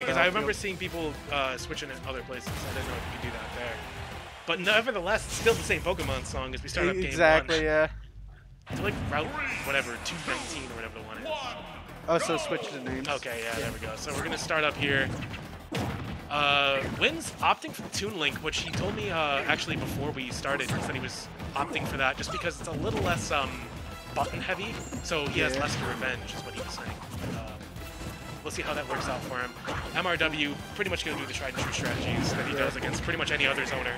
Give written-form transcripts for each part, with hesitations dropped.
because I remember seeing people switching in other places. I didn't know if you could do that there. But nevertheless, it's still the same Pokemon song as we start up game 1. Exactly, yeah. It's like Route, whatever, 219 or whatever the one is. Oh, so switch the names. Okay, yeah, there we go. So we're going to start up here. Wynn's opting for Toon Link, which he told me actually before we started. He said he was opting for that just because it's a little less button heavy, so he has less to revenge, is what he was saying. We'll see how that works out for him. MRW pretty much going to do the tried and true strategies that he does against pretty much any other zoner.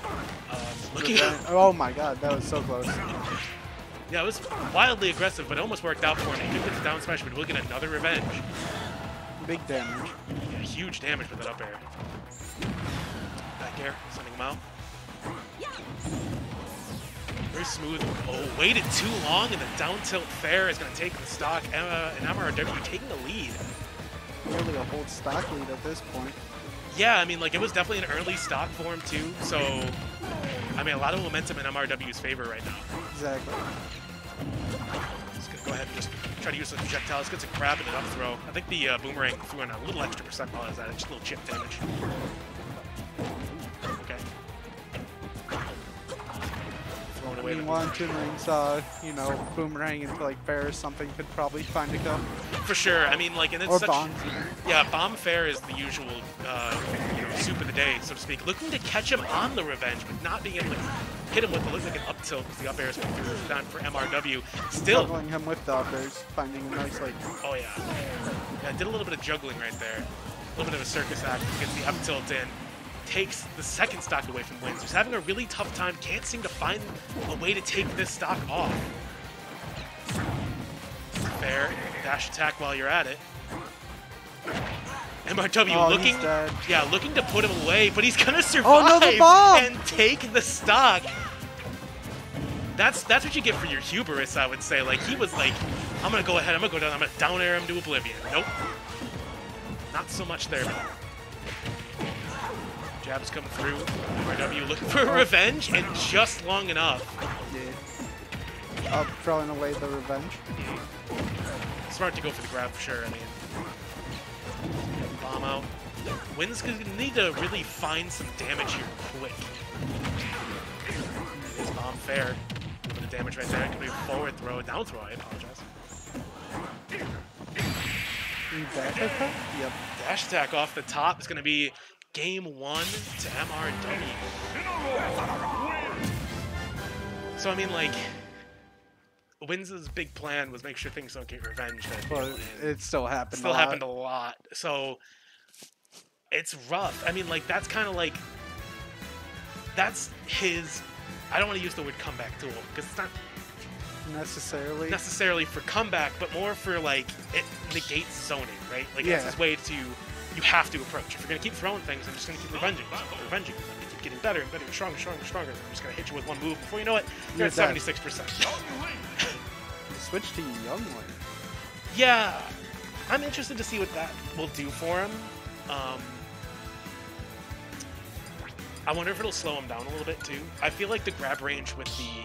Oh my god, that was so close. Yeah, it was wildly aggressive, but it almost worked out for him. He could get the down smash, but we'll get another revenge. Big damage. Yeah, huge damage with that up air. Back air, sending him out. Very smooth. Oh, waited too long, and the down tilt fair is going to take the stock. And MRW taking the lead. Nearly a whole stock lead at this point. Yeah, I mean, like, it was definitely an early stock for him, too. So, I mean, a lot of momentum in MRW's favor right now. Exactly. Just going to go ahead and just try to use the projectiles. Gets a grab and an up throw. I think the boomerang threw in a little extra percent while I was at it. Just a little chip damage. Okay. Throwing away the One, two rings, you know, boomerang into like fair or something could probably find a kill. For sure. I mean, like, and it's or such... bombs. Yeah, bomb fair is the usual, you know, soup of the day, so to speak. Looking to catch him on the revenge, but not being able to hit him with what looks like an up tilt because the up air is going through down for MRW. Still... Juggling him with the uppers, finding a nice, like... Oh, yeah. Yeah, did a little bit of juggling right there. A little bit of a circus act. Gets the up tilt in. Takes the second stock away from Wins. He's having a really tough time. Can't seem to find a way to take this stock off. Fair. Dash attack while you're at it. MRW looking, yeah, looking to put him away, but he's gonna survive and take the stock. That's what you get for your hubris, I would say. Like, he was like, I'm gonna go ahead, I'm gonna go down, I'm gonna down air him to oblivion. Nope, not so much there. Jabs coming through. MRW looking for revenge, and just long enough. Yeah. Throwing away the revenge. Smart to go for the grab for sure. I mean, bomb out. Wynn's gonna need to really find some damage here quick. It's bomb fair. A little bit of damage right there. Could be a forward throw, a down throw. I apologize. Dash attack? Yep. Dash attack off the top is gonna be game 1 to MRW. So I mean, like, Wynn's big plan was make sure things don't get revenge. Well, it still happened. Still happened a lot. So it's rough. I mean, like, that's kind of like, that's his, I don't want to use the word comeback tool because it's not necessarily for comeback, but more for, like, it negates zoning, right? Like, it's his way to, you have to approach. If you're going to keep throwing things, I'm just going to keep revenging. I'm going to keep getting better and better and stronger and stronger and stronger. I'm just going to hit you with one move. Before you know it, you're at 76%. Switch to Young Link. Yeah, I'm interested to see what that will do for him. I wonder if it'll slow him down a little bit too. I feel like the grab range with the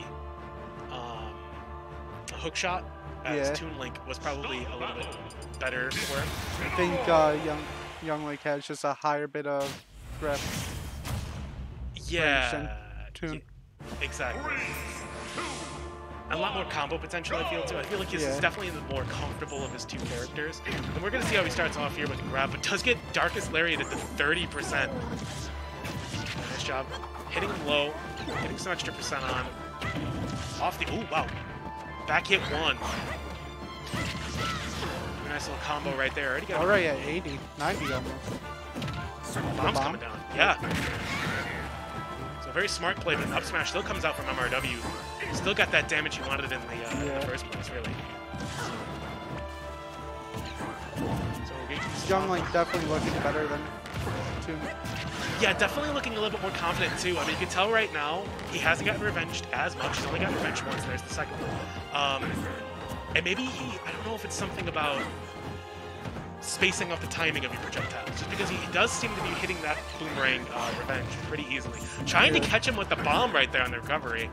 hook shot as Toon Link was probably a little bit better for him. I think Young Link has just a higher bit of grab. Yeah, Toon. Exactly. A lot more combo potential, I feel, too. I feel like he's definitely the more comfortable of his two characters. And we're going to see how he starts off here with the grab, but does get Darkest Lariat at the 30%. Nice job. Hitting him low, getting some extra percent on. Off the... Ooh, wow. Back hit 1. Nice little combo right there. Already got already at 80, 90 almost. Bomb's coming down. Yeah. So very smart play, but up smash still comes out from MRW. Still got that damage he wanted in the first place, really. So Young Link definitely looking better than Toon. Yeah, definitely looking a little bit more confident too. I mean, you can tell right now he hasn't gotten revenged as much. He's only gotten revenged once. There's the second one. And maybe I don't know if it's something about spacing up the timing of your projectiles, just because he does seem to be hitting that boomerang revenge pretty easily. Trying to catch him with the bomb right there on the recovery.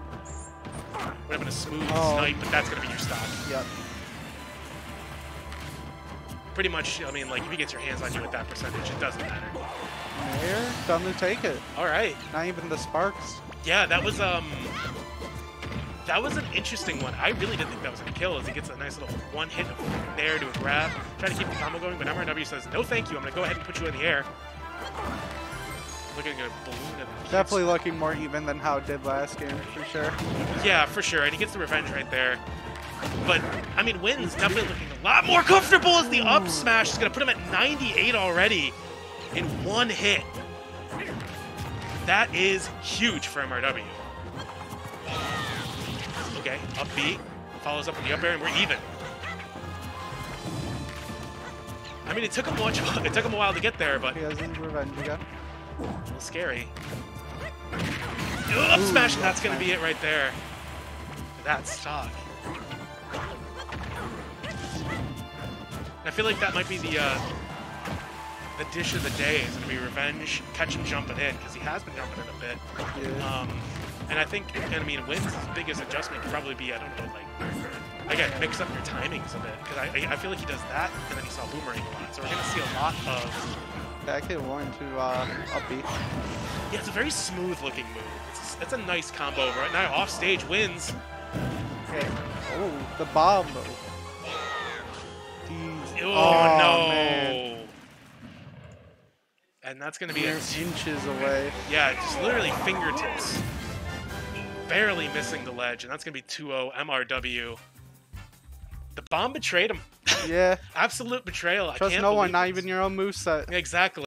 Would have been a smooth snipe, but that's going to be your stop. Yep. pretty much, I mean, like, if he gets your hands on you with that percentage, it doesn't matter. Nair done to take it. All right. Not even the sparks. Yeah, that was an interesting one. I really didn't think that was going to kill, as he gets a nice little one hit of Nair to a grab. Try to keep the combo going, but MRW says, no thank you, I'm going to go ahead and put you in the air. Looking at a balloon at the Definitely looking more even than how it did last game, for sure. Yeah, for sure, and he gets the revenge right there. But, I mean, Wynn's definitely looking a lot more comfortable as the up smash is going to put him at 98 already in one hit. That is huge for MRW. Okay, up B, follows up with the up air, and we're even. I mean, it took him a while to get there, but He has his revenge again. a little scary. Up smash, and that's going to be it right there. That's stock. I feel like that might be the dish of the day. Is going to be revenge, catch him jumping in, because he has been jumping in a bit. Yeah. And I think, I mean, Wynn's biggest adjustment could probably be, I don't know, like, again, mix up your timings a bit, because I feel like he does that, and then he saw boomerang a lot. So we're going to see a lot of... Back hit one to up B. Yeah, it's a very smooth-looking move. It's a nice combo. Right now, off stage, Wynn's. Okay. Oh, the bomb though. Oh, no. Man. And that's going to be Mere it. inches away. Yeah, just literally fingertips. Barely missing the ledge, and that's going to be 2-0 MRW. The bomb betrayed him. Yeah. Absolute betrayal. Trust I can't no one, believe not it. even your own moveset. Exactly.